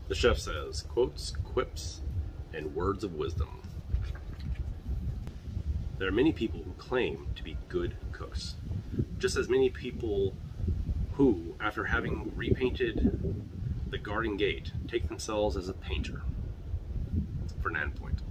The chef says, quotes, quips, and words of wisdom. There are many people who claim to be good cooks, just as many people who, after having repainted the garden gate, take themselves as a painter. Fernand point.